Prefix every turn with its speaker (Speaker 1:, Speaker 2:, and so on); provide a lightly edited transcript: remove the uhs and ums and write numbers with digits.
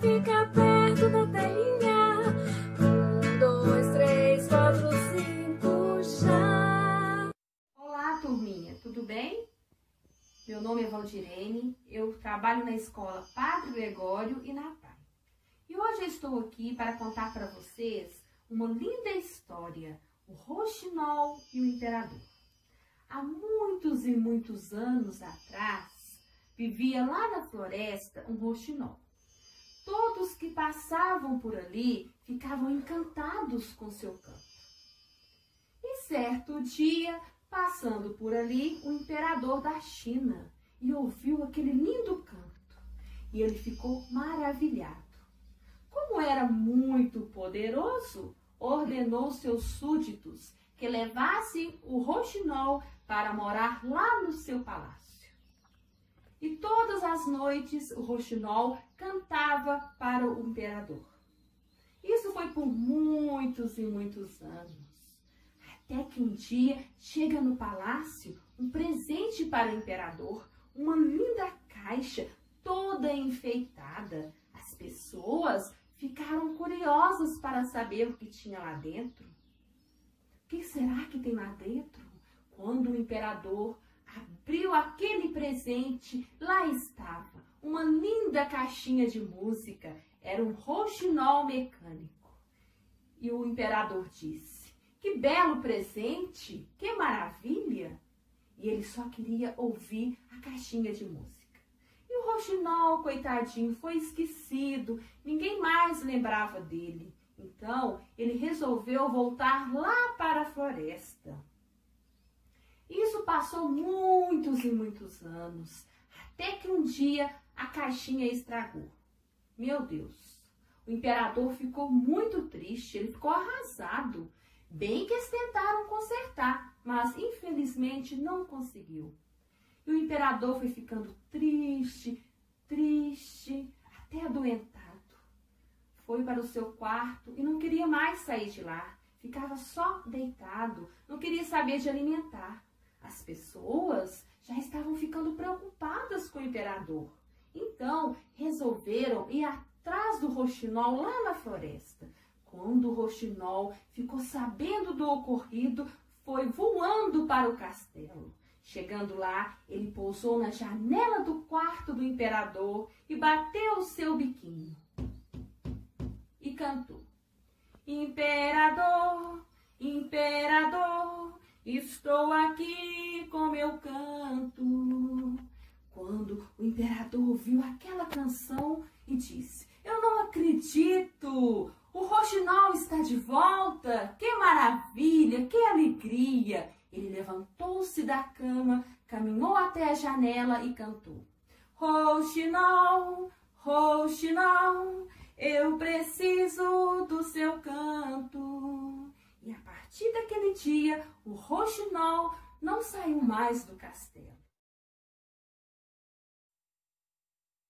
Speaker 1: fica perto da telinha. 1, 2, 3, 4, 5, já.
Speaker 2: Olá, turminha, tudo bem? Meu nome é Valdirene, eu trabalho na escola Padre Gregório e na PAI. E hoje eu estou aqui para contar para vocês uma linda história, o Rouxinol e o Imperador. Há muitos e muitos anos atrás, vivia lá na floresta um rouxinol. Todos que passavam por ali ficavam encantados com seu canto. E certo dia, passando por ali, o imperador da China e ouviu aquele lindo canto. E ele ficou maravilhado. Como era muito poderoso, ordenou seus súditos que levassem o rouxinol para morar lá no seu palácio. E todas as noites o rouxinol cantava para o imperador. Isso foi por muitos e muitos anos. Até que um dia chega no palácio um presente para o imperador, uma linda caixa toda enfeitada. As pessoas ficaram curiosas para saber o que tinha lá dentro. O que será que tem lá dentro? Quando o imperador abriu aquele presente, lá estava uma linda caixinha de música. Era um rouxinol mecânico. E o imperador disse: "Que belo presente, que maravilha!" E ele só queria ouvir a caixinha de música. E o rouxinol, coitadinho, foi esquecido, ninguém mais lembrava dele. Então, ele resolveu voltar lá para a floresta. Isso passou muitos e muitos anos, até que um dia a caixinha estragou. Meu Deus, o imperador ficou muito triste, ele ficou arrasado. Bem que eles tentaram consertar, mas infelizmente não conseguiu. E o imperador foi ficando triste, até adoentado. Foi para o seu quarto e não queria mais sair de lá. Ficava só deitado, não queria saber de alimentar. As pessoas já estavam ficando preocupadas com o imperador. Então, resolveram ir atrás do rouxinol lá na floresta. Quando o rouxinol ficou sabendo do ocorrido, foi voando para o castelo. Chegando lá, ele pousou na janela do quarto do imperador e bateu o seu biquinho. E cantou: "Imperador, imperador, estou aqui com meu canto." Quando o imperador ouviu aquela canção e disse: "Eu não acredito! O rouxinol está de volta! Que maravilha! Que alegria!" Ele levantou-se da cama, caminhou até a janela e cantou: "Rouxinol, rouxinol, eu preciso do seu canto." E a partir daquele dia, o rouxinol não saiu mais do castelo.